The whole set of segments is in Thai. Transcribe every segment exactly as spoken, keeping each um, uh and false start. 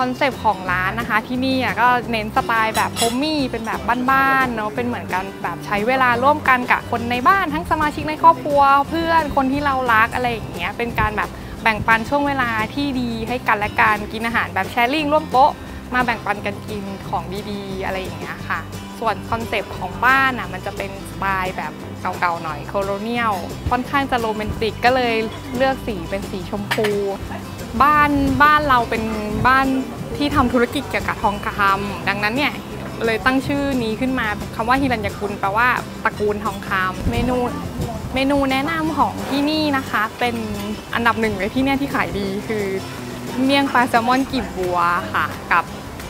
อนเซปต์ของร้านนะคะที่นี่ก็เน้นสไตล์แบบโฮมมี่เป็นแบบบ้านๆเนาะเป็นเหมือนกันแบบใช้เวลาร่วมกันกับคนในบ้านทั้งสมาชิกในครอบครัวเพื่อนคนที่เรารักอะไรอย่างเงี้ยเป็นการแบบแบ่งปันช่วงเวลาที่ดีให้กันและกันกินอาหารแบบแชร์ลิงร่วมโต๊ะมาแบ่งปันกันกินของดีๆอะไรอย่างเงี้ยค่ะส่วนคอนเซปต์ของบ้านอ่ะมันจะเป็นสไตล์แบบเก่าๆหน่อยโคโลเนียลค่อนข้างจะโรแมนติกก็เลยเลือกสีเป็นสีชมพูบ้านบ้านเราเป็นบ้านที่ทำธุรกิจเกี่ยวกับทองคำดังนั้นเนี่ยเลยตั้งชื่อนี้ขึ้นมาคำว่าฮิรัญญกุลแปลว่าตระกูลทองคำเมนูเมนูแนะนำของที่นี่นะคะเป็นอันดับหนึ่งเลยที่เนี่ยที่ขายดีคือเมี่ยงปลาแซลมอนกลีบบัวค่ะกับ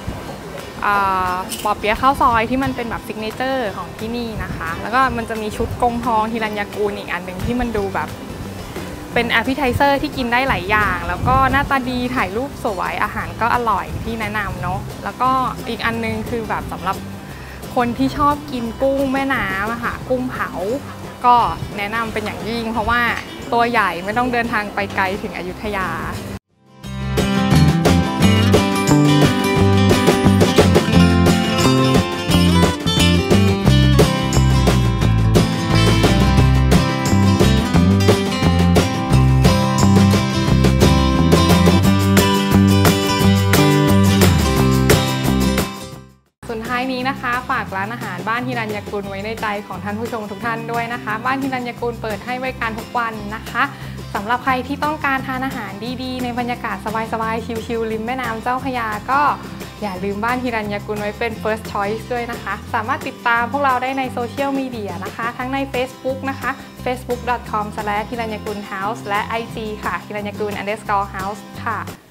ปอเปี๊ยะข้าวซอยที่มันเป็นแบบซิกเนเจอร์ของที่นี่นะคะแล้วก็มันจะมีชุดกงทองฮิรัญญกุลอีกอันหนึ่งที่มันดูแบบเป็นแอปเปิลไทเซอร์ที่กินได้หลายอย่างแล้วก็หน้าตาดีถ่ายรูปสวยอาหารก็อร่อยที่แนะนำเนาะแล้วก็อีกอันนึงคือแบบสำหรับคนที่ชอบกินกุ้งแม่น้ำอะค่ะกุ้งเผาก็แนะนำเป็นอย่างยิ่งเพราะว่าตัวใหญ่ไม่ต้องเดินทางไปไกลถึงอยุธยาท้ายนี้นะคะฝากร้านอาหารบ้านฮิรัญญกุลไว้ในใจของท่านผู้ชมทุกท่านด้วยนะคะบ้านฮิรัญญกุลเปิดให้บริการทุกวันนะคะสำหรับใครที่ต้องการทานอาหารดีๆในบรรยากาศสบายๆชิลๆริมแม่น้ำเจ้าพระยาก็อย่าลืมบ้านฮิรัญญกุลไว้เป็น first choice ด้วยนะคะสามารถติดตามพวกเราได้ในโซเชียลมีเดียนะคะทั้งใน Facebook นะคะ เฟซบุ๊ก ดอท คอม สแลช ฮิรัญญกุล เฮาส์ และ ไอ จี ค่ะฮิรัญญกุล อันเดอร์สกอร์ เฮาส์ ค่ะ